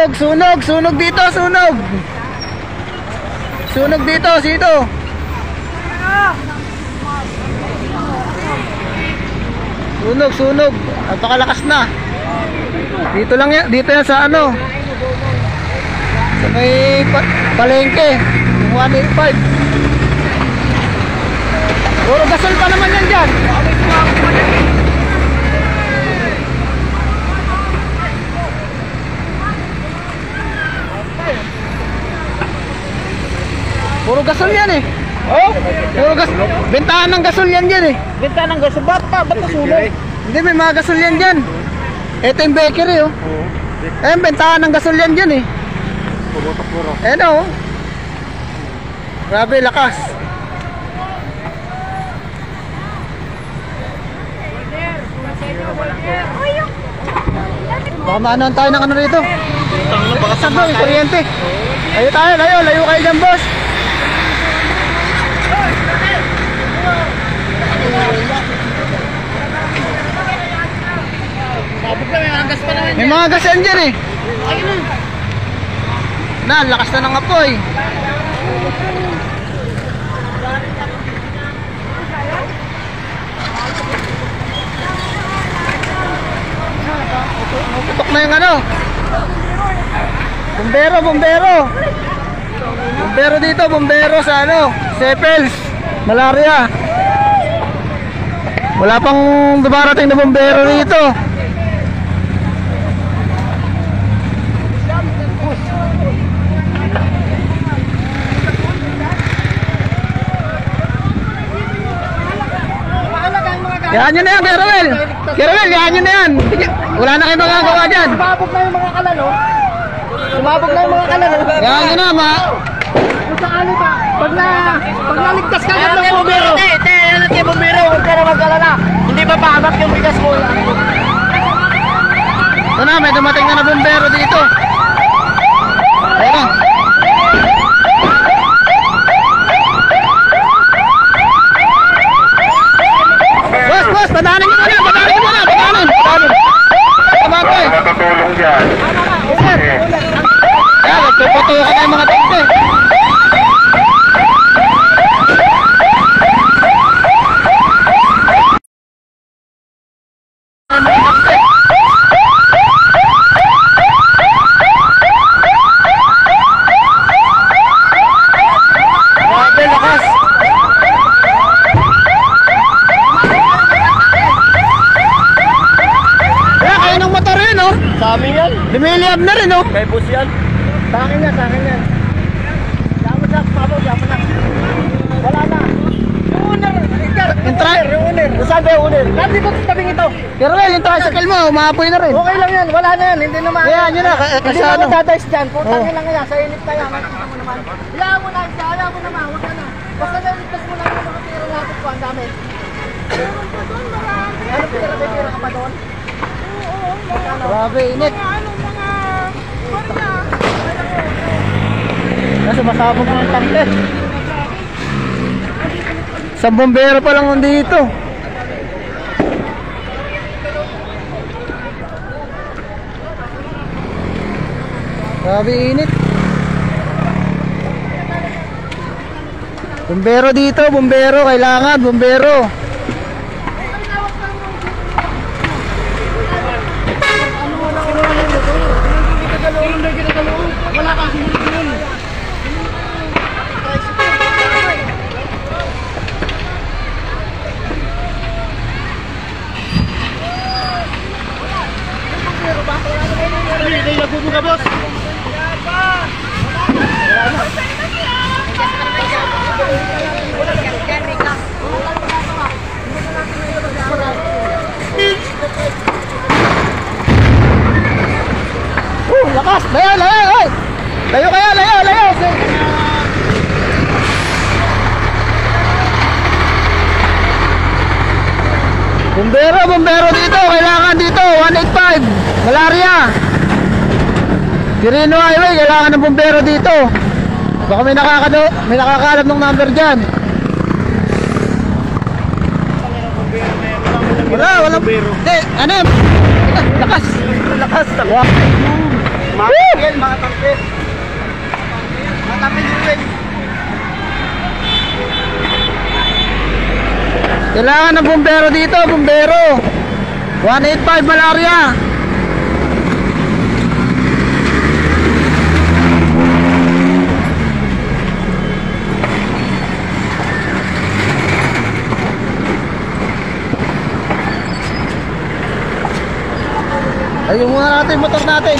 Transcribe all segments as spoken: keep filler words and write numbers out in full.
Sunog, sunog dito, sunog. Sunog dito, sito. Sunog, sunog. Napakalakas na. Dito lang yan, dito yan sa ano. Sa may pa palengke, one eighty-five. Puro gasol pa naman yan dyan. Puro gasol yan eh. Oh, puro gas. Bentahan ng gasol yan dyan eh. Bentahan ng gasol? Ba't pa? Ba't nasunog? Hindi, may mga gasol yan dyan. Ito yung bakery oh. Eh, bentahan ng gasol yan dyan eh. Puro to puro. Eh no. Grabe, lakas. Baka maanuhan tayo ng ano rito. Baka saan ba, may kuryente. Layo tayo, layo, layo kayo dyan boss. May mga gas yan dyan eh. Na, lakas na ng apoy. Putok na yung ano. Bumbero, bumbero. Bumbero dito, bumbero sa ano, Sepels, malaria. Wala pang dumarating na bumbero dito. Kayaan nyo na yan, Kerwel. Kerwel, kayaan nyo na yan. Wala na kayo magagawa dyan. Sumabog na yung mga kalalo. Sumabog na yung mga kalalo. Kayaan nyo na, ma. Kung sakali ba, pag na, pag naligtas ka ng bumbero. Hindi, hindi, yan ang kaya bumbero. Huwag ka na mag-alala. Hindi ba pahamak yung bigas mo? Ito na, may dumating na na bumbero dito. Ayun na. Boss, boss, padanin nyo muna, padanin nyo muna, padanin, padanin. Padanin. Natutulong dyan. Kaya, nagpuputukan na yung mga tante. Grabe, lakas. Sa amin yan. Lumiliyab na rin oh. Kay boss yan. Sa akin yan, sa akin yan. Yaman na, pabo, yaman na. Wala na. Yung owner, yung try- yung owner. Saan ba yung owner? Nandito sa tabing ito. Pero well, yung tricycle mo, umaapoy na rin. Okay lang yan, wala na yan. Hindi naman. Kaya yun na, kasi Hindi na ano. ako dadayos dyan. Putang Oh. nyo lang yan. Sa init na yan. Makikita mo naman. Hayaan mo na, hayaan mo naman. Huwag ka na. Basta nalitas mo lang yung mga pera natin ko. Ang dami. Ano pera? May pera ka pa doon? Grabe, init. Nasa masabog ng tangke. Isang bombero pa lang nandito. Grabe, init. Bombero dito, bombero. Kailangan, bombero. Wala kang sinunod. Hindi, hindi nagbubuga boss. Uh, lakas! Layo, layo, layo! Layo kaya, layo, layo! Bombero, bombero dito! Kailangan dito! one eighty-five! Malaria! Quirino Highway, kailangan ng bombero dito! Baka may nakakado, may nakakalam ng number dyan! Wala, wala! Hindi, ano? Lakas! Lakas. Wow. Mga mga tangkil. Mga tangkil yun. Kailangan ng bumbero dito, bumbero. one eighty-five malaria. Ayun muna natin yung motor natin.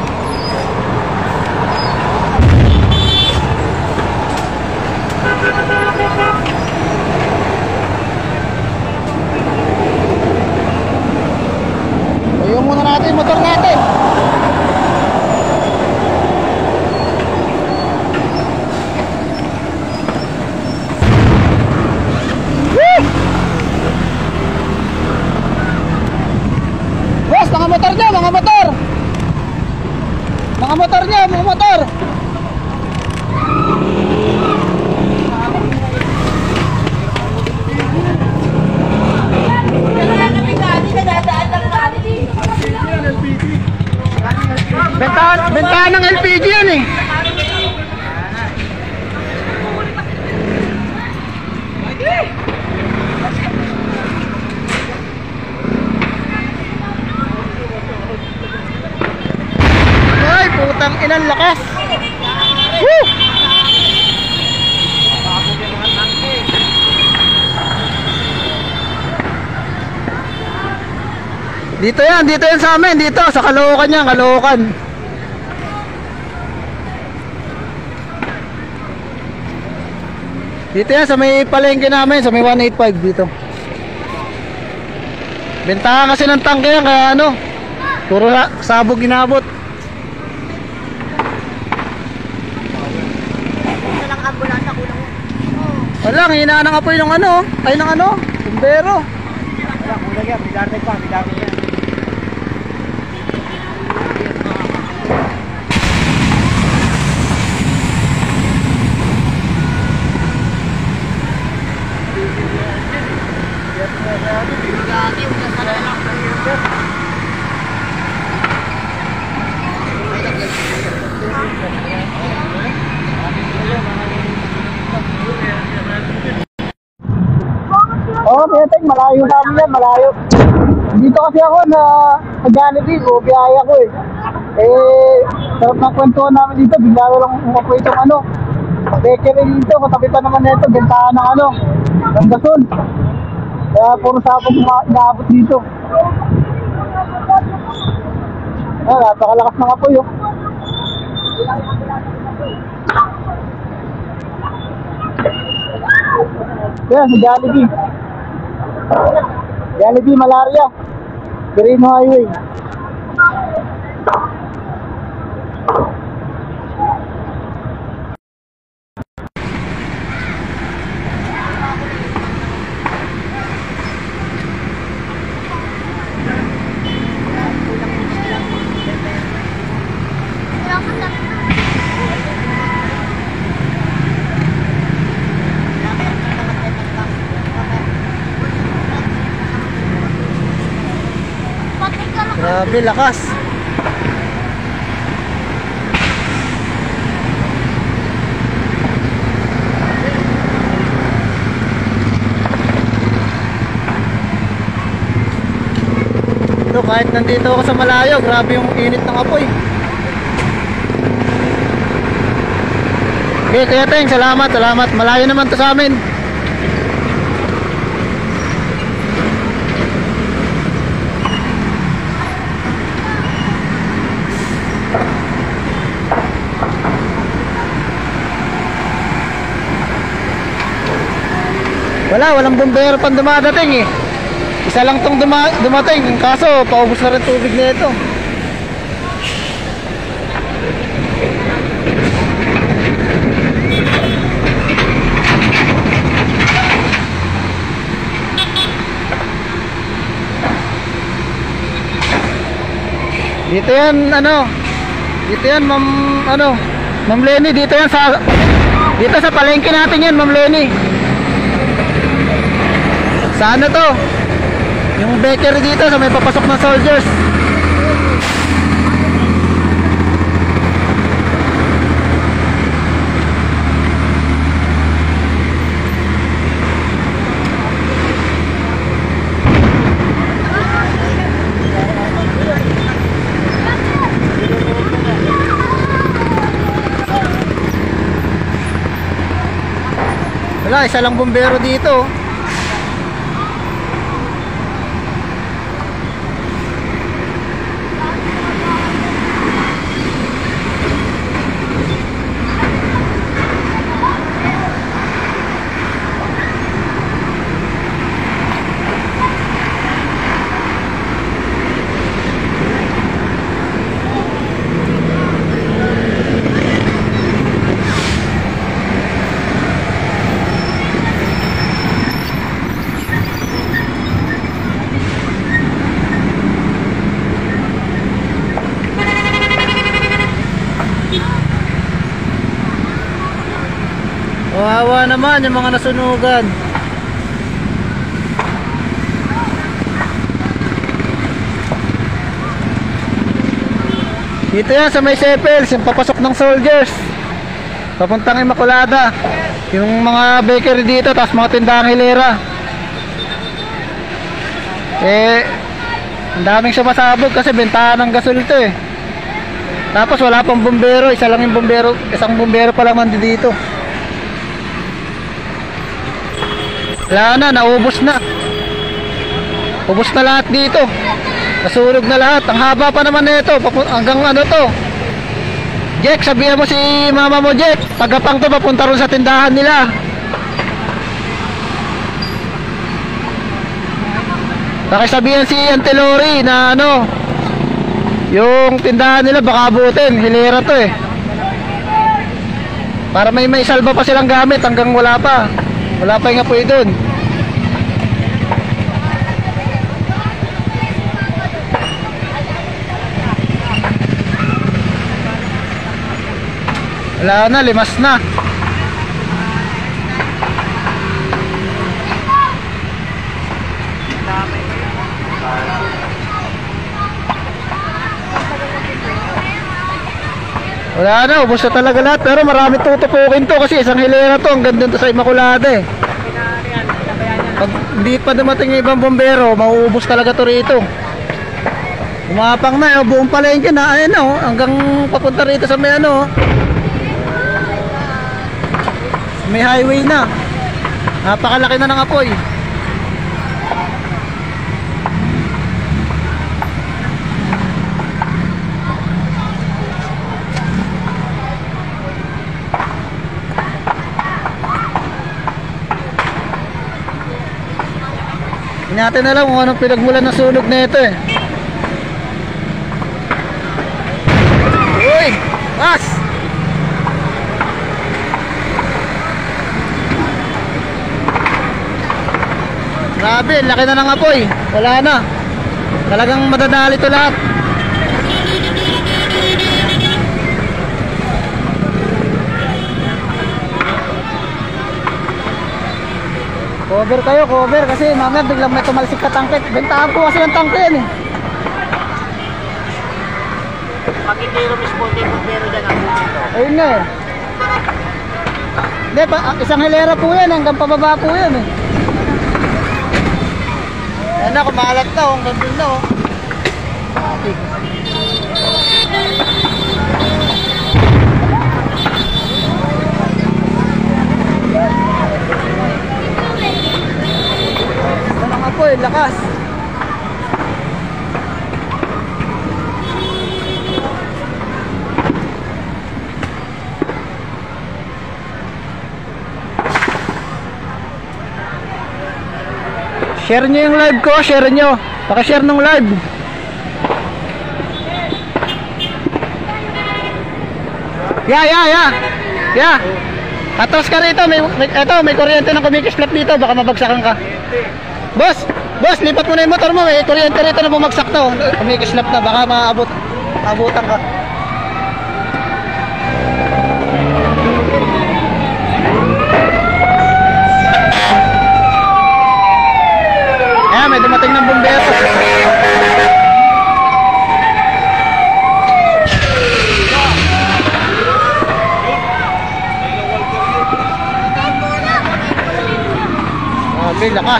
Ayun muna natin yung motor natin. Woo! Boss, mga motor nyo, mga motor. Mga motor nyo, mga motor. Bentahan, bentahan ng L P G yan eh. Ay, putang inang lakas. Woo! Dito yan, dito yan sa amin, dito sa Caloocan yan, Caloocan. Dito yan sa may palengke namin, sa may one eighty-five dito. Bentahan kasi ng tangke yan, kaya ano, puro sabog ginabot. Wala, hinaan ng apoy ng ano, ay ng ano, bumbero. Wala, kulang yan. Bidarte pa, bidarte yan. Oo, oh, kaya tek, malayo namin yan, malayo. Dito kasi ako na Jollibee, o biyaya ko eh. Eh, sarap ng kwentuhan namin dito, bigla ko lang umapoy itong ano. Bakery dito, katabi pa naman nito, bentahan ng ano, ng gasol. Kaya puro sabog inaabot dito. Ah, napakalakas ng apoy oh. Kaya sa Jollibee. Jollibee Malaria, Quirino Highway. Grabe, lakas. Ito, kahit nandito ako sa malayo, grabe yung init ng apoy. Okay, kaya tayong salamat, salamat. Malayo naman to sa amin. Wala, walang bumbero pang dumadating eh. Isa lang tong duma dumating, kaso paubos na rin tubig na ito. Dito yan, ano, dito yan, Ma'am, ano, Ma'am Lenny, dito yan sa, dito sa palengke natin yan, Ma'am Lenny. Sa ano to? Yung bakery dito sa may papasok ng soldiers. Wala, isa lang bumbero dito. Kawawa naman yung mga nasunugan. Dito yan sa may Sepels, yung papasok ng soldiers papuntang Immaculada. Yung mga bakery dito, tapos mga tindahang hilera. Eh, ang daming sumasabog kasi bentahan ng gasol to eh. Tapos wala pang bumbero, isa lang yung bumbero, isang bumbero pa lang nandito dito. Wala na, naubos na. Ubos na lahat dito. Nasunog na lahat. Ang haba pa naman nito. Hanggang ano to. Jack, sabihan mo si mama mo, Jack. Tagapang to, papunta ron sa tindahan nila. Pakisabihan si Auntie Lori na ano, yung tindahan nila baka abutin. Hilera to eh. Para may may salba pa silang gamit hanggang wala pa. Wala pa yung apoy doon. Wala na, limas na. Wala na, ubos na talaga lahat. Pero marami tutupukin to kasi isang hilera to. Ang ganda to sa Immaculada eh. Pag hindi pa dumating yung ibang bombero, mauubos talaga to rito. Umapang na, oh, buong palengke na. Ayan oh, hanggang papunta rito sa may ano, may highway na. Napakalaki na ng apoy. Hindi natin alam kung anong pinagmulan ng sunog na ito eh. Uy! Pas! Grabe, laki na ng apoy. Wala na. Talagang madadali ito lahat. Cover kayo, cover kasi mamaya biglang may tumalsik ka tangke. Bentahan po kasi yung tangke yan eh. Pag hindi mismo, hindi bumbero dyan ang dito. Ayun nga eh. Hindi, pa, isang hilera po yan, hanggang pababa po yan eh. Ayan na, kumalat na, hanggang dun na oh. Ano nga po eh, lakas. Share nyo yung live ko, share nyo. Paki-share nung live. Ya, ya, ya. Ya. Atras ka rito, may, may, eto, may kuryente ng kumikislap dito, baka mabagsakan ka. Boss, boss, lipat mo na yung motor mo, may kuryente rito na bumagsak to. Kumikislap na, baka maabot, maabutan ka. Ayan, may dumating ng bumbero. Grabe, lakas.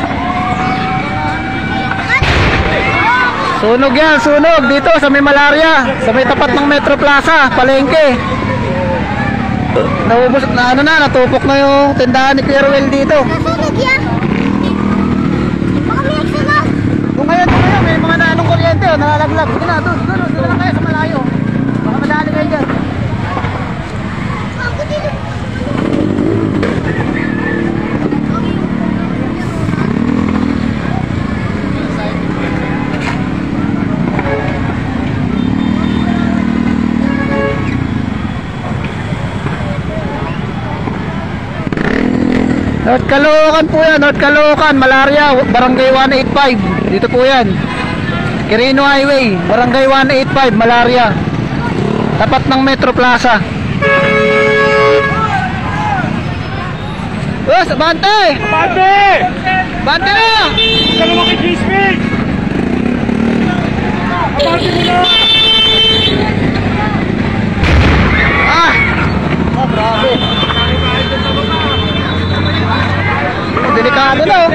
Sunog yan, sunog dito sa may malaria, sa may tapat ng Metro Plaza, palengke. Naubos na ano na, natupok na yung tindahan ni Pierwell dito. Nasunog yan. Baka may eksalas. Kung ngayon, kung ngayon, may mga naanong kuryente, oh, nalalaglag. Sige na, doon, doon, doon lang kayo sa malayo. Baka madali kayo dyan. Ako dito. North Caloocan po yan, North Caloocan, Malaria, Barangay one eighty-five. Dito po yan. Quirino Highway, Barangay one eighty-five, Malaria. Tapat ng Metro Plaza. Boss, bante! Bante! Bante na! Saan mo kay Gismic? Abante mo na! Ah! Oh, grabe. Delikado na, oh.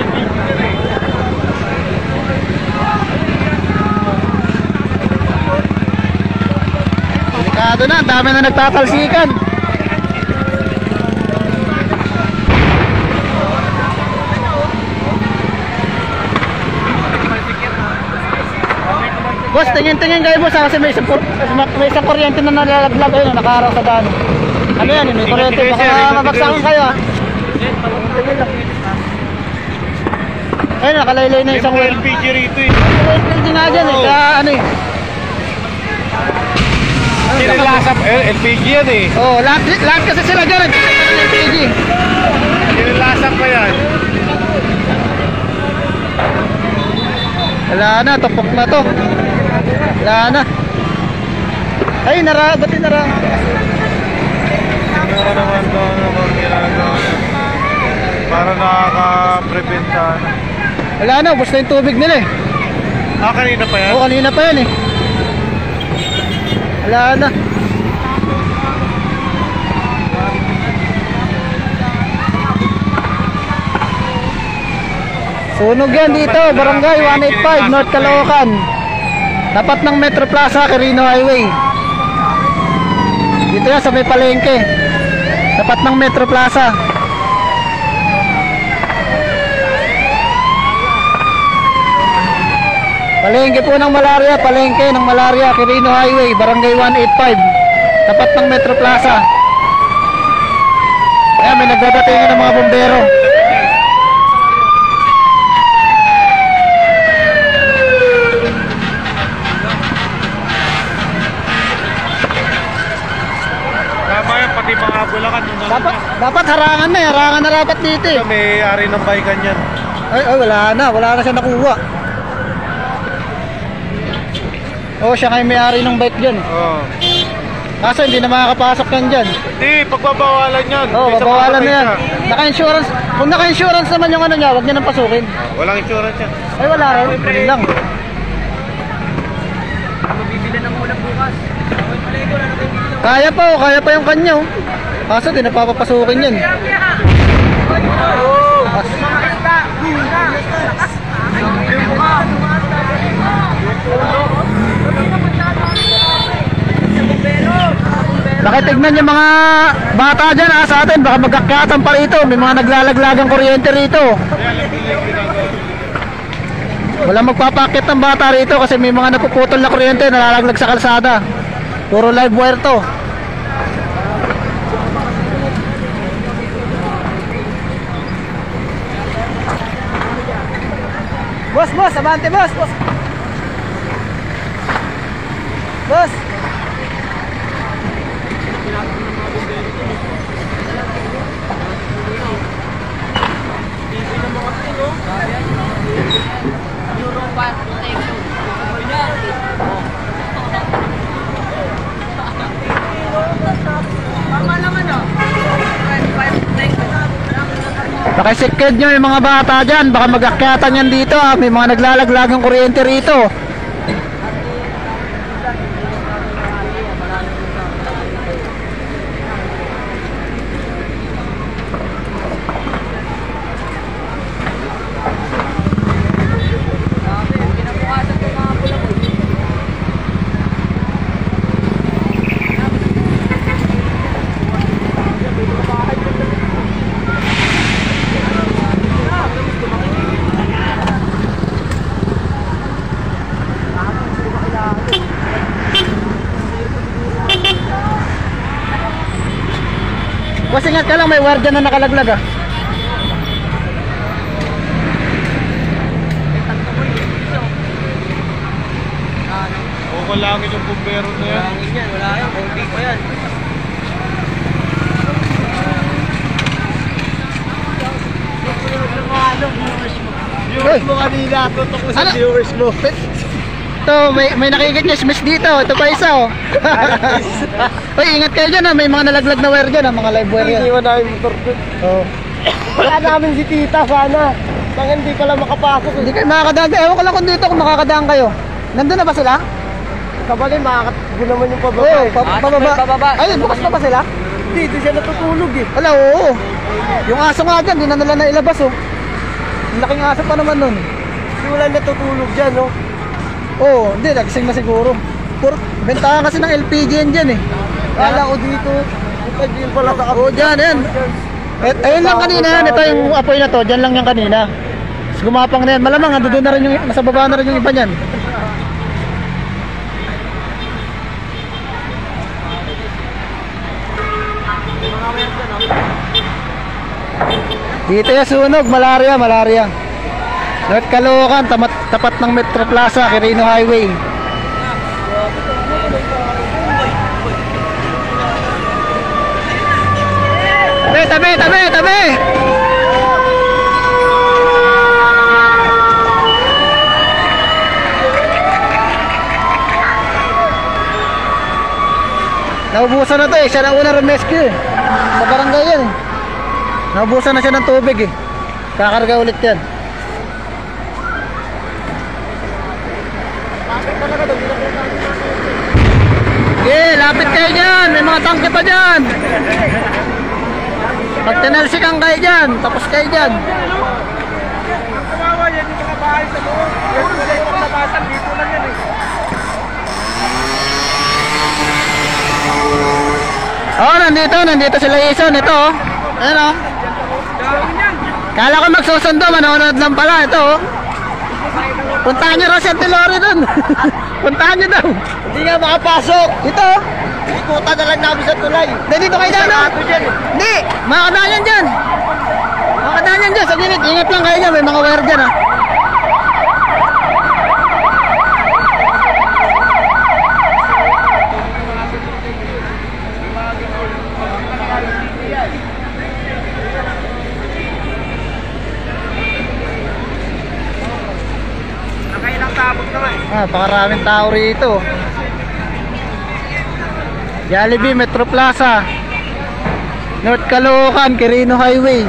Delikado na, ang dami na nagtatalsikan. Boss, tingin-tingin kayo boss, kasi may isang, may isang kuryente na nalalaglag ayun, nakaharap sa daan. Ano yan, may kuryente, baka mabagsakan kayo ah. Ayun, nakalaylay na isang L P G rito eh. L P G nga dyan eh, kaya ano eh. Kinilasap, eh, L P G yan eh. Oh, lahat, lahat kasi sila dyan, L P G. Kinilasap pa yan. Wala na, tupok na to. Wala na. Ay, nara, ba't yung nara? Meron naman doon naman ginagawa para nakaka-prevent sa ano. Wala na, ubos na yung tubig nila eh. Ah, kanina pa yan? Oo, kanina pa yan eh. Wala na. Sunog yan dito, Barangay one eighty-five, North Caloocan. Tapat ng Metro Plaza, Quirino Highway. Dito yan sa may palengke. Tapat ng Metro Plaza. Palengke po ng Malaria, palengke ng Malaria, Quirino Highway, Barangay one eighty-five. Tapat ng Metro Plaza. Ayan, may nagdadatingan ng mga bombero. Pati mga Bulacan nung Dapat, dapat harangan na, harangan na dapat dito eh. may ari ng baykan yan. Ay, ay, wala na, wala na siya nakuha. Oo, siya kayo may-ari ng bike dyan. Oo. Kaso hindi na makakapasok yan dyan. Hindi, pagbabawalan yan. Oo, May babawalan na sa yan. siya. Naka-insurance, kung naka-insurance naman yung ano niya, huwag niya nang pasukin. Walang insurance yan. Ay, wala rin, yun lang. Kaya pa, oh, kaya pa yung kanya oh. Kaso di napapapasukin yan. Nakitignan yung mga bata dyan ha, sa atin, baka magkakyatan pa rito. May mga naglalaglagang kuryente rito. Walang magpapakit ng bata rito kasi may mga napuputol na kuryente nalalaglag sa kalsada. Puro live wire to. Boss, boss, abante boss, boss. Boss. Pakisikid nyo yung mga bata dyan, baka magakyatan yan dito ha. May mga naglalaglagang kuryente rito. Boss, ingat ka lang, may wire dyan na nakalaglag ah. Kukulangin yung bumbero na yan. Kulangin yan, wala yan, konti pa yan. Viewers mo kanina, tutok mo sa Ano? viewers mo. Ito, may, may nakikikismis dito. Ito pa isa oh. Uy, ingat kayo dyan ah. May mga nalaglag na wire dyan ah. Mga live wire yan. Iniwan namin motor doon. Oh. Wala namin si tita sana. Nang hindi pala makapasok. Hindi kayo makakadaan. Ewan ko lang kung dito kung makakadaan kayo. Nandun na ba sila? Kabali, makakatbo naman yung pababa. Oo, eh. pa pababa. pababa. Ay, bukas pa ba sila? Hindi, doon siya natutulog eh. Wala, oo. Yung aso nga dyan, di na nila nailabas oh. Ang laking aso pa naman nun. Hindi wala natutulog dyan, no? Oo, hindi, nagising na siguro. Puro, bentahan kasi ng L P G yan dyan eh. Kala ko dito. Ito din pala sa Oo, dyan, yan. Eh, ayun lang kanina yan. Ito yung apoy na to, dyan lang yan kanina. Tapos gumapang na yan. Malamang, ando doon na rin yung, nasa baba na rin yung iba niyan. Dito yung sunog, malaria, malaria. North Caloocan, tamat, tapat ng Metro Plaza, Quirino Highway. Tabi, tabi, tabi, tabi! Naubusan na to eh, siya na una rescue eh. Sa barangay yan eh. Naubusan na siya ng tubig eh. Kakarga ulit yan. Okay, lapit kayo dyan. May mga tangke pa dyan. Pag tinalsikan kayo dyan, tapos kayo dyan. Kawawa yan yung mga bahay sa loob. Yan yung mga paglabasan, dito lang yan eh. Oh, nandito, nandito sila Ison. Ito oh. Ayan oh. Kala ko magsusundo, manonood lang pala. Ito oh. Puntahan nyo raw si Antilori dun. Puntahan nyo daw. Hindi nga makapasok. Ito oh. Ikutan na lang namin sa tulay. Hindi, dito kayo dyan oh. Sarado dyan eh. Hindi, makakadaan yan dyan. Makakadaan yan dyan sa gilid. Ingat lang kayo dyan, may mga wire dyan ah. Nakailang tabog naman eh. Ah, pakaraming tao rito. Jollibee, Metro Plaza, North Caloocan, Quirino Highway.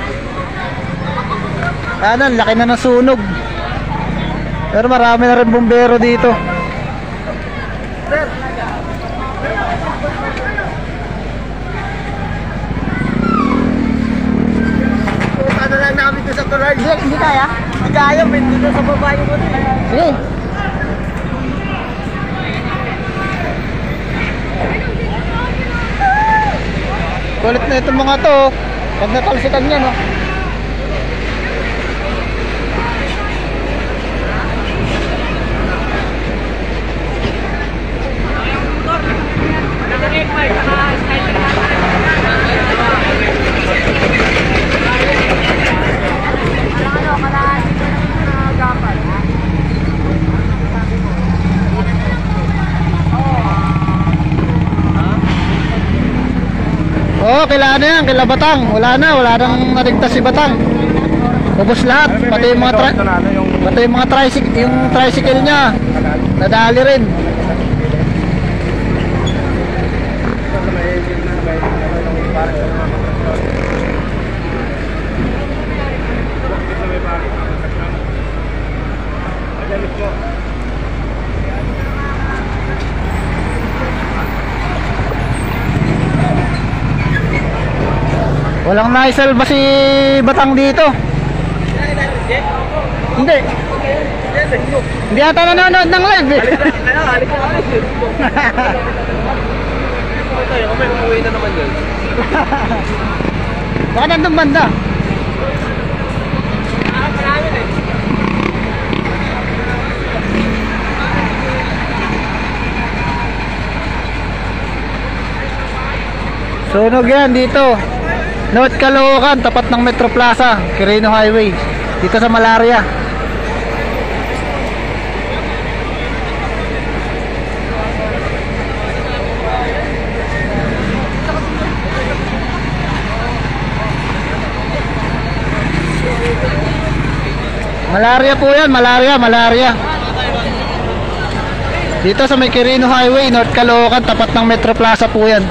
Ano, laki na ng sunog. Pero marami na rin bumbero dito. Ikutan na lang namin doon sa tulay. Hindi, hindi kaya? Hindi kaya, may dito sa babae mo din. Sige. Kulit na itong mga to. Pag natalsikan yan, oh. Oo, kailangan na yan, kila Batang. Wala na, wala nang naligtas si Batang. Ubus lahat, pati yung mga tri pati yung mga tricycle, yung tricycle niya. Nadali rin. Walang naisalba si Batang dito. Hindi. Hindi ata nanonood ng live eh. Kami umuwi na naman yun. Baka nandun banda. Sunog yan dito. North Caloocan, tapat ng Metro Plaza, Quirino Highway, dito sa Malaria. Malaria po yan, Malaria, Malaria. Dito sa may Quirino Highway, North Caloocan, tapat ng Metro Plaza po yan.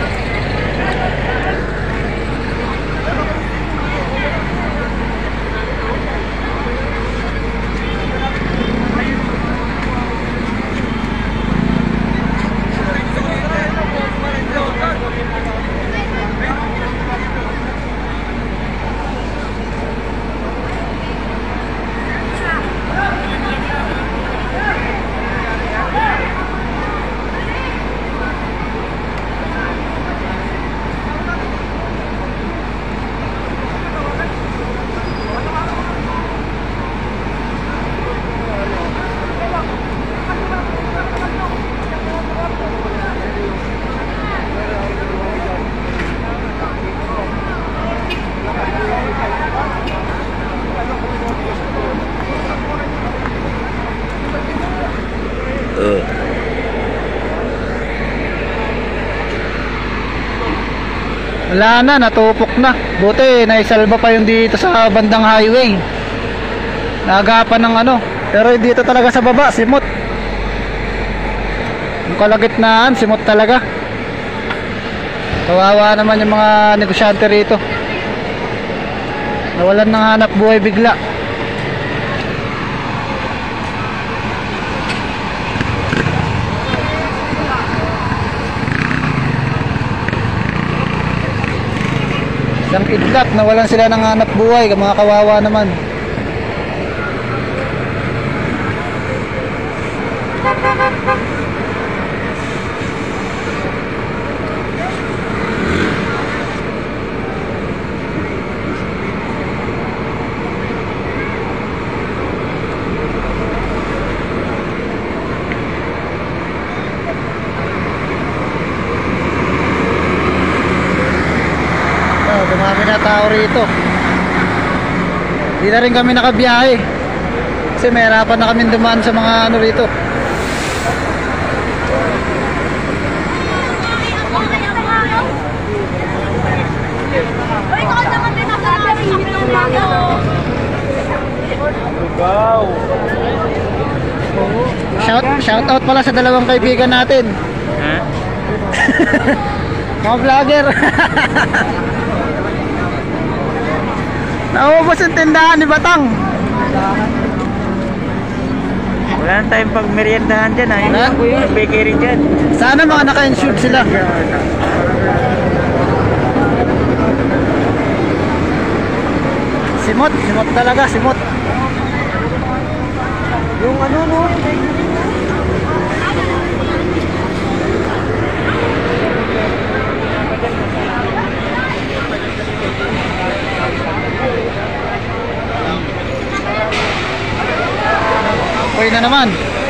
Wala na, natupok na. Buti naisalba pa yung dito sa bandang highway. Naagapan ng ano. Pero dito talaga sa baba, simot. Yung kalagitnaan, simot talaga. Kawawa naman yung mga negosyante rito. Nawalan ng hanap buhay bigla. Isang kidlat, nawalan sila ng hanap buhay, mga kawawa naman. Dumami na tao rito. Hindi na rin kami nakabiyahe kasi may harapan na kami dumaan sa mga ano rito. Shout, shout out pala sa dalawang kaibigan natin. Ha? Mga vlogger. Naubos yung tindahan ni Batang. Wala na tayong pag meriendahan dyan, ha? Wala? Yung bakery dyan. Sana mga naka-insured sila. Simot, simot talaga, simot. Yung ano, no? Okay na naman.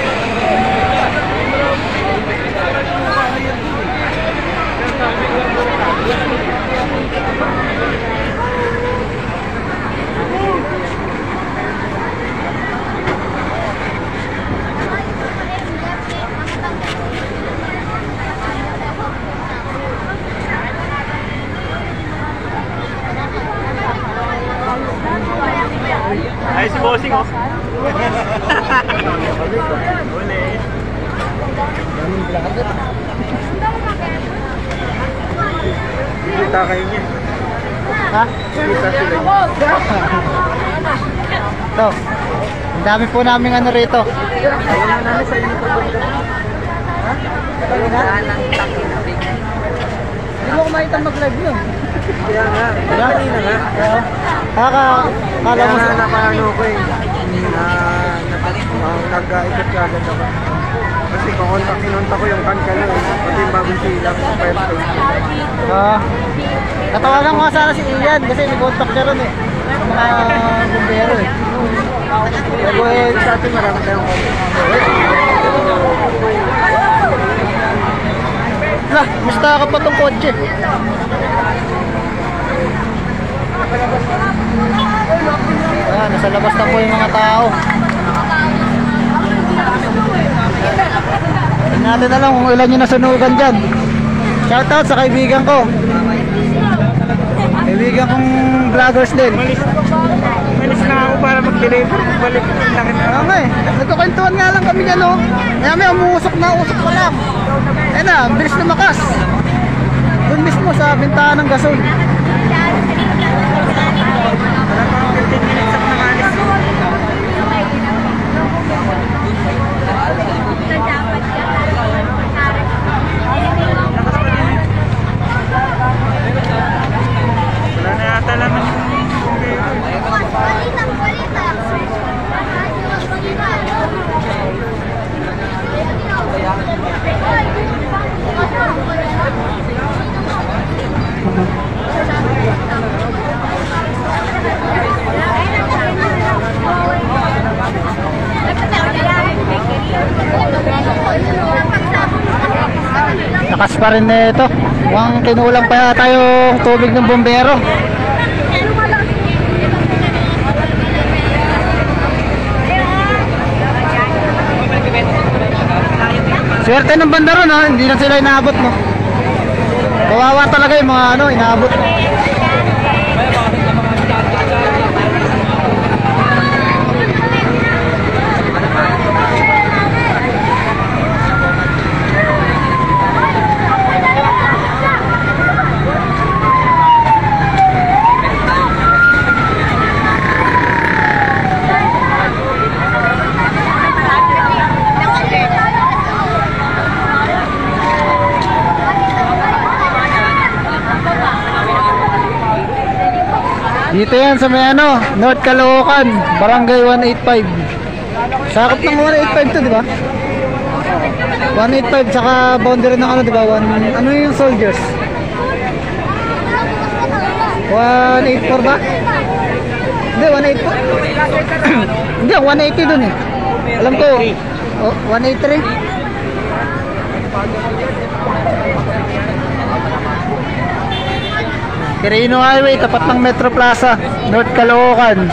Ay, si Bossing, oh. Kita kayo niya. Ha? Kita sila. Ito. Ang dami po namin ano rito. Ayun na namin sa inyo. Ha? Ayun na? Hindi mo kumakita mag-live yun. Kaya nga. Diba? Kanina nga. Kaka, kala Kaya mo nga sa... napaano ko eh. Na nag-ikot ka agad ako. Kasi kukontak, kinontak ko yung kankala eh. Pati yung bagong silang sa fire station. Ah. Katawagan ko sana si Ian kasi may contact siya ron eh. Yung mga bumbero eh. Pero eh, sa atin marami tayong contact. Lah, musta ka pa tong kotse? Yan, nasa labas na po yung mga tao. Tingnan natin na lang kung ilan yung nasunugan dyan. Shoutout sa kaibigan ko. Kaibigan kong vloggers din. Malis na ako para mag-deliver. Balik ko lang. Oo nga eh. Nagkukwentuhan nga lang kami dyan, oh. Kaya may umusok na usok pa lang. Ayun na, bilis na makas. Doon mismo sa bintahan ng gasol. fifteen minutes ako nakalis. Wala na yata naman yung Lakas pa rin na ito. Mukhang kinulang pa yata yung tubig ng bombero. Swerte ng banda ron, ha? Hindi na sila inaabot, no? Kawawa talaga yung mga ano, inaabot. Dito yan sa may ano, North Caloocan, Barangay one eighty-five. Sakop ng one eighty-five to, di ba? one eighty-five, saka boundary ng ano, di ba? One, ano yung soldiers? one eighty-four ba? Hindi, one eighty-four. Hindi, one eighty dun eh. Alam ko, oh, one eighty-three. Quirino Highway, tapat ng Metro Plaza, North Caloocan.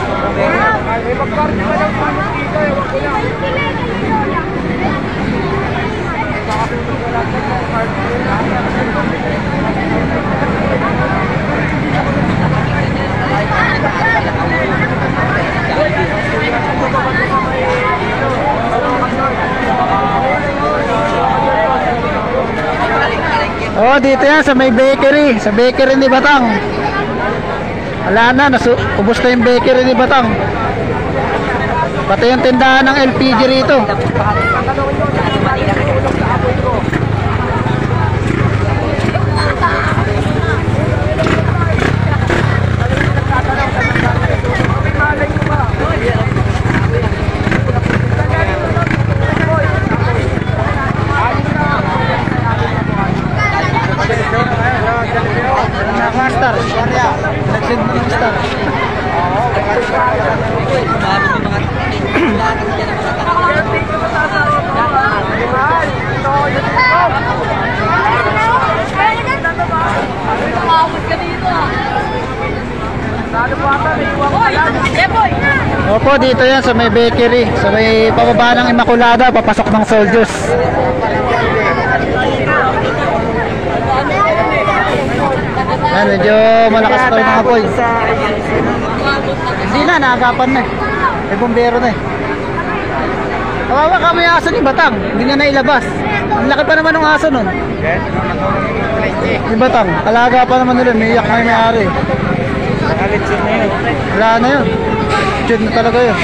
Oh, dito yan sa may bakery, sa bakery ni Batang. Wala na, nasu ubos na yung bakery ni Batang. Pati yung tindahan ng L P G rito. Star, nag-send mo ng star. Opo, dito yan sa may bakery, sa may pababa ng Immaculada, papasok ng soldiers. Yan, medyo malakas pa rin ang apoy. Hindi na, naagapan na eh. May bumbero na eh. Kawawa ka, may aso ni Batang. Hindi niya nailabas. Ang laki pa naman ng aso nun. Ni Batang, alaga pa naman nila. May iyak na yung may-ari. Wala na yun. Chud na talaga yun.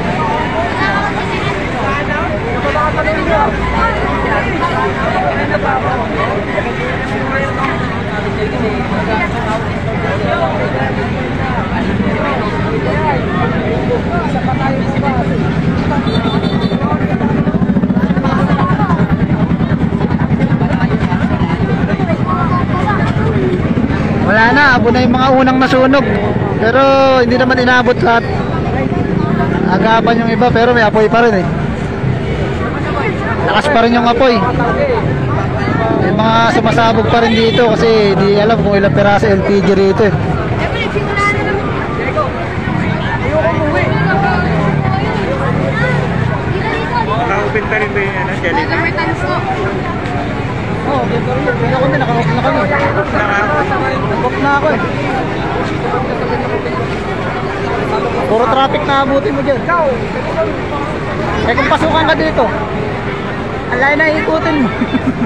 Wala na, abo na yung mga unang nasunog. Pero hindi naman inaabot lahat. Agapan yung iba pero may apoy pa rin eh. Lakas pa rin yung apoy. May mga sumasabog pa rin dito kasi di alam kung ilang peraso L P G rito eh. galing. Oo, oh, dito rin. Pero kami, naka-off na kami. Naka-off na ako eh. Puro traffic na abutin mo dyan. Eh kung pasukan ka dito, ang layo na ikutin mo.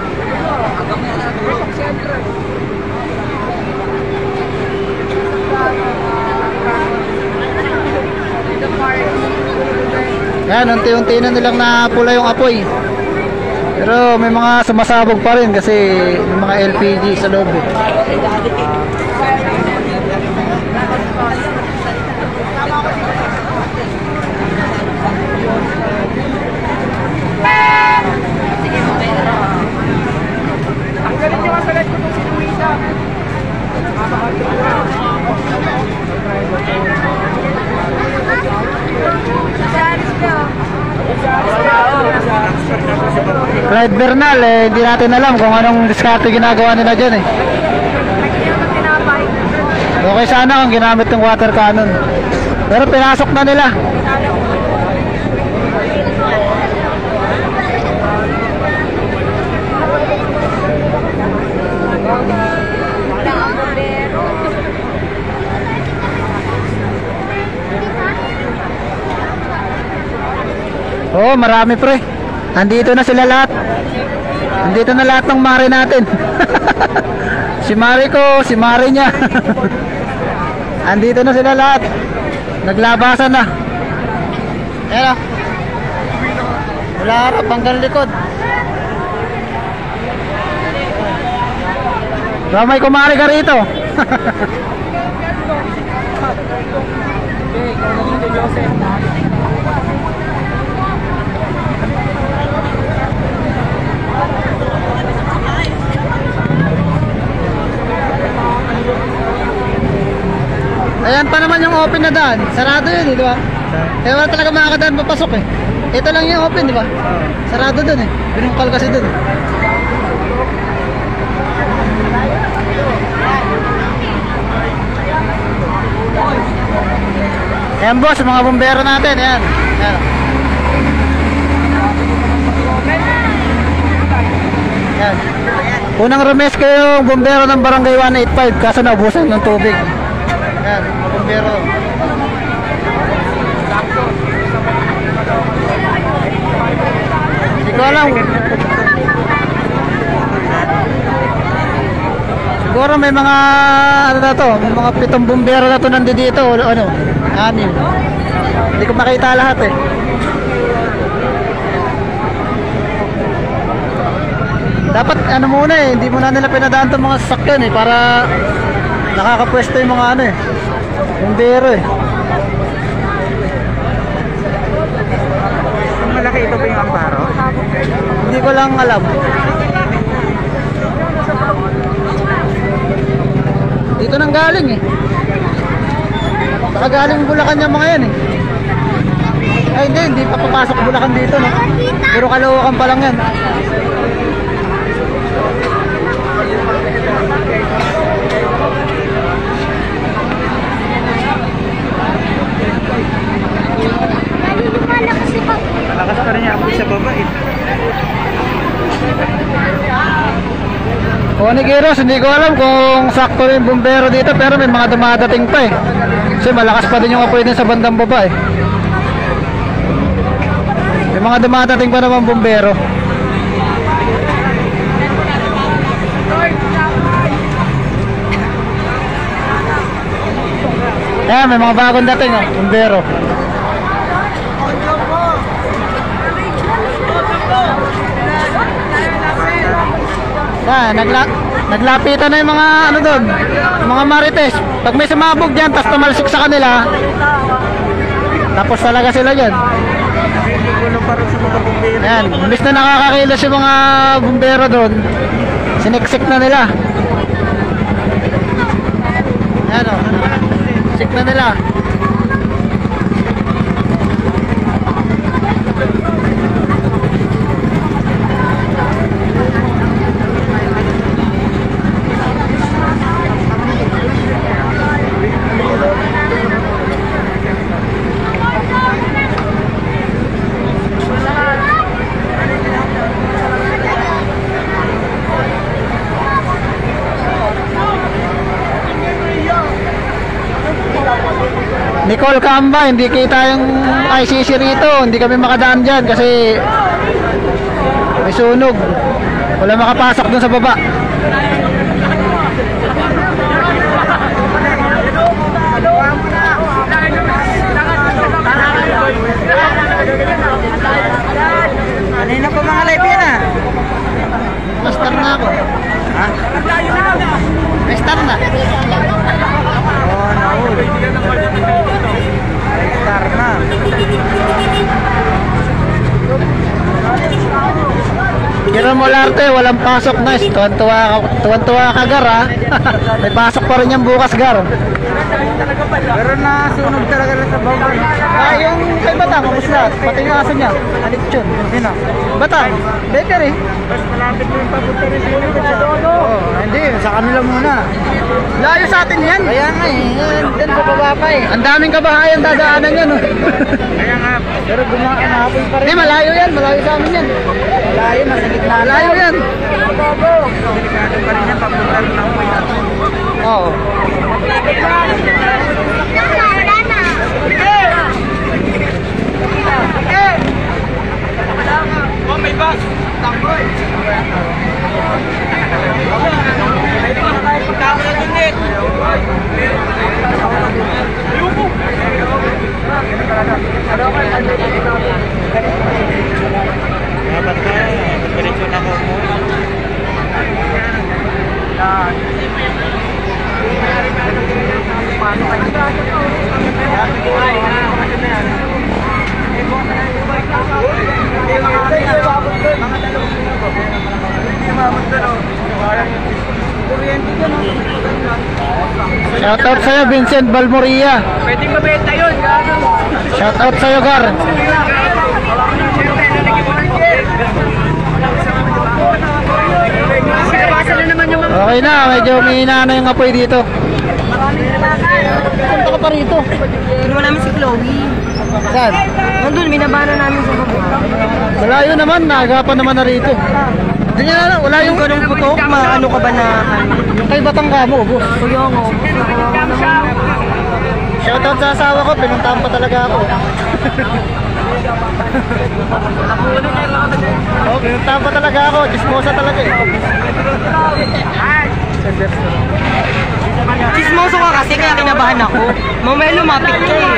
Yan, unti-unti na nilang napula yung apoy. Pero may mga sumasabog pa rin kasi may mga L P G sa loob eh. Galing yung kasalat ko itong si Luisa. Clyde Bernal eh, hindi natin alam kung anong diskarte ginagawa nila dyan eh. Okay sana kung ginamit ng water cannon. Pero pinasok na nila. Oo, oh, marami pre. Andito na sila lahat. Andito na lahat ng mare natin. Si mare ko, si mare niya. Andito na sila lahat. Naglabasan na. Ayan o. Wala harap hanggang likod. So, may kumari ka rito. Okay, ikaw na dito, Joseph. Ayan pa naman yung open na daan. Sarado yun eh, di ba? Kaya wala talaga makakadaan papasok eh. Ito lang yung open, di ba? Sarado dun eh. Binungkal kasi dun. Ayan boss, mga bumbero natin. Ayan. Ayan. Ayan. Unang remes kayo yung bumbero ng barangay one eighty-five kaso naubusan ng tubig. Ayan, mga bumbero. Hindi ko alam. Siguro may mga ano na to, may mga pitong bumbero na to nandito o ano, anim. Hindi ko makita lahat eh. Dapat ano muna eh, hindi muna nila pinadaan itong mga sasakyan eh para nakakapwesto yung mga ano eh, bumbero eh. Malaki ito ba yung amparo? Hindi ko lang alam. Dito nang galing eh. Baka galing Bulacan yung mga yan eh. Ay hindi, hindi pa papasok Bulacan dito no. Puro Caloocan pa lang yan. Malakas pa rin yung apoy sa baba eh. O Nigeros, hindi ko alam kung sakto rin bumbero dito pero may mga dumadating pa eh. Kasi malakas pa din yung apoy din sa bandang baba eh. May mga dumadating pa naman bumbero. Ayan, may mga bagong dating oh, bumbero. Ah, nagla naglapitan na yung mga ano doon, mga marites. Pag may sumabog diyan, tapos tumalsik sa kanila, tapos talaga sila diyan. Ayan, imbis na nakakakilos yung mga bumbero doon, siniksik na nila. Ayan o, sik na nila. Nicole Camba, hindi kita yung I C C rito. Hindi kami makadaan dyan kasi may sunog. Wala makapasok dun sa baba. Kanina pa mga live yan ah. Master na ako. Ha? Master na. Oo, naul. Star na. Pero Molarte, walang pasok na. Tuwan-tuwa ka, tuwan-tuwa ka Gar ha. May pasok pa rin yan bukas Gar. Pero nasunog talaga na sa bawang. Ah, yung kay Batang, kamusta? Pati yung aso niya. Alit yun. Yun ah. Batang, better eh. Mas malapit mo yung papunta rin sa inyo. Oo, hindi. Sa kanila muna. Layo sa atin yan. Kaya nga eh. Diyan sa baba pa eh. Ang daming kabahayan dadaanan yan. Oh. Kaya nga. Pero gumawa na hapon pa rin. Hindi, malayo yan. Malayo sa amin yan. Malayo, nasa gitna. Malayo yan. Delikado pa rin yan. Papunta rin ng way. Oo. Oh, may bus! Tangkoy! Tama na dun din! Dapat ka, diretso na ko mo. Shoutout sa'yo, Vincent Balmoria. Pwedeng mabenta yun, gago. Shoutout sa'yo, Gar. Okay na, medyo umihina na yung apoy dito. Punta ka pa rito. Inuwa namin si Chloe. Saan? Nandun, minabana namin sa baba. Malayo naman, naagapan naman na rito. Hindi niya na, wala yung... Yung ganung putok, maano ka ba na ano? Yung kay Batang Kamo, boss. Kuya nga, kawawa naman. Shoutout sa asawa ko, pinuntahan pa talaga ako. Oh, pinuntahan pa talaga ako, chismosa talaga eh. Chismoso ka kasi, kaya kinabahan ako. Mamaya lumapit ka eh.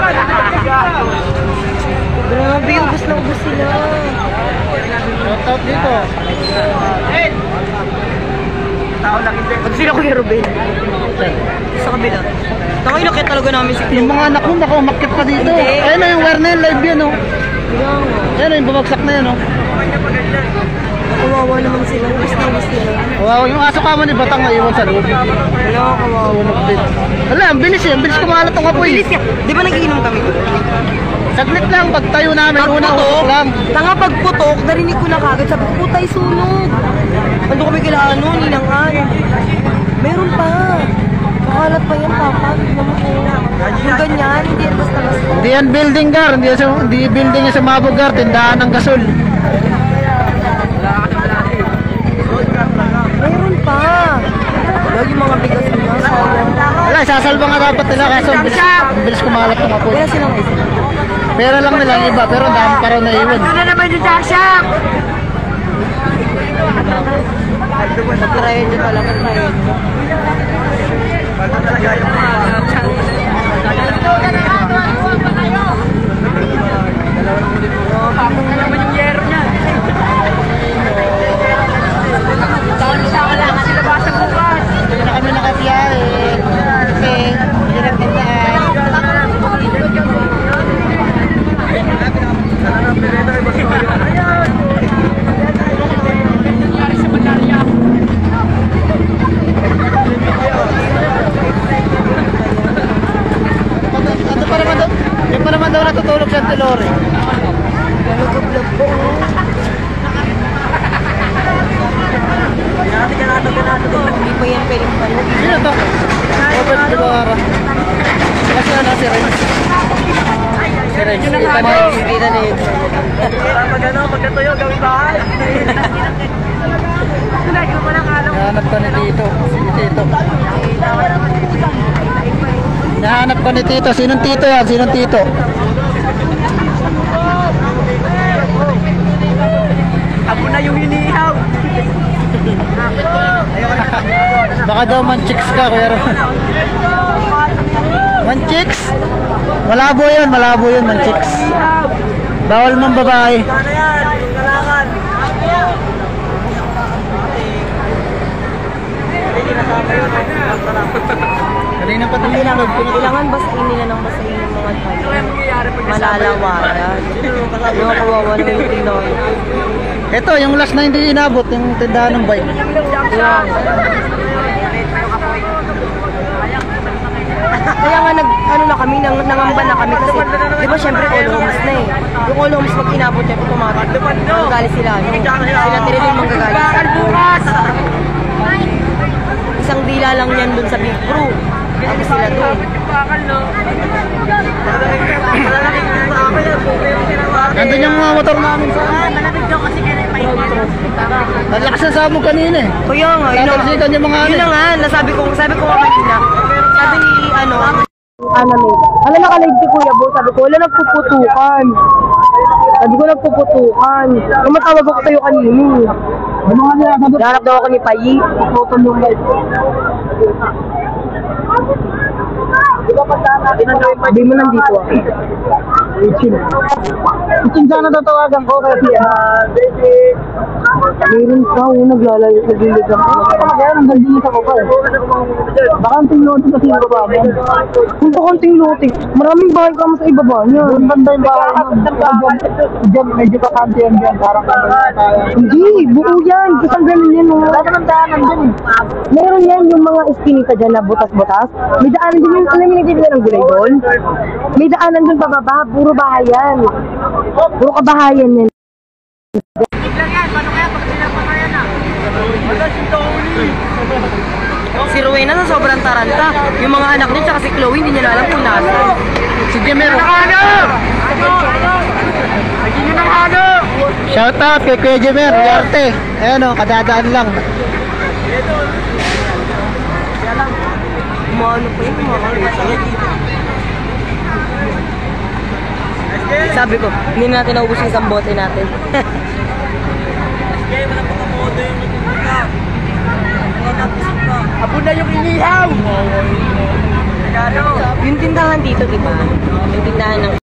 Grabe, ubus na ubus sila. Shoutout dito. Pag sila Kuya Ruben. Sa kabila. Tangay na kaya talaga namin si Chloe. Yung mga anak mo, baka umakit pa dito. Hindi. Ayun na yung wire na yun, live yan oh. Kaya nga. Ayun na yung bumagsak na yun oh. Kawawa naman sila. Ubus na ubus sila. Wow, yung aso kamo ni Batang naiwan sa loob. Wala, kawawa. Sunog din. Wala, ang bilis eh, ang bilis kumalat ang apoy. Bilis yan. Di ba nagiinom kami doon? Saglit lang, pagtayo namin, una Pagputok, usok lang. tanga pagputok, narinig ko na kagad. Sabi ko, putay sunog. Ando kami kila ano, nilangan. Meron pa. Kakalat pa yan, papa. Yung ganyan, hindi yan basta-basta. Hindi yan building Gar, hindi, yan sa- hindi building yan sa Mabog Gar, tindahan ng gasol. Meron pa. Wala yung mga bigas nila. Sayang. Wala, sasalba nga dapat nila kaso ang bilis, ang bilis kumalat ng apoy. Kaya silang isa. Pera lang nila ang iba, pero ang dami pa raw naiwan. Ano naman yung Jackshop? Try nyo talaga, try nyo. Hindi na kami nakabiyahe. Kasi, hindi na tandaan. Ano pa naman daw? Hindi pa naman daw natutulog sa Antilore. Nag-vlog po. Hindi pa yan pwedeng panood. Sino to? Robert Guevara. Kasi ano si Renz? Si Renz. Kita na yung kita na yun. Pag ano, pagkatuyo, gawin bahay. Hanap ka na dito. Si Tito. Hinahanap ko ni Tito. Sinong Tito yan? Sinong Tito? Abo na yung hinihaw. Baka daw man-chicks ka, Kuya Ron. Man-chicks? Malabo yun, malabo yun, man-chicks. Bawal mong babae. Sana yan, yung kalangan. Kanina pa tayo Kailangan, kailangan basahin nila ng basahin ng mga tayo. Malalawanan. Yung kawawa ng yung Pinoy. Ito, yung last na hindi inabot, yung tindahan ng bike. Yan. Kaya nga nag, ano na kami, nang, nangamba na kami kasi, di ba syempre all homes na eh. Yung all homes pag inabot yan, automatic. Magagali sila, no? Sila tiriling manggagalit. Isang dila lang yan dun sa Big Bro. Ano sila dun? Nandun yung mga motor namin sa ang lakas na sa mo kanina eh. Kaya nga, yun ang, Tatalsikan yung mga yun ano. na nga, nasabi ko, sabi ko nga kanina, sabi ni, ano, ano may, alam nakalive si Kuya Bo, sabi ko, wala nagpuputukan. Sabi ko nagpuputukan. Tumatawag ako sa'yo kanina. Ano nga nila? Nahanap daw ako ni Payi. Photo yung bike. Sabi mo nandito ako. Itchin. Itchin sana tatawagan ko kasi ah, Meron ka, oh, naglalayo, naglilig ako. kaya nang dito ako pa eh. Baka ang tingin ko kasi yung baba niyan. Kung pa konting lote, maraming bahay ka mo sa ibaba niya. Doon banda yung bahay nun. Diyan, diyan medyo kakante yan dyan. Parang kaya. Hindi, buo yan. Isang ganun yan, oh. Wala naman daanan dyan eh. Meron yan yung mga iskinita dyan na butas-butas. May daanan din yung, alam mo yung nagtitila ng gulay doon? May daanan dun pababa, puro bahayan. Puro kabahayan yan. Si Rowena na sobrang taranta. Yung mga anak niya tsaka si Chloe hindi niya na alam kung nasa. Si Jemero. Shout out kay Kuya Jemer, Yarte. Ayan o, kadadaan lang. Umano pa yun, umano. Sabi ko, hindi natin naubos yung isang bote natin. Abo na yung hinihaw. Yung tindahan dito, di ba? Yung tindahan ng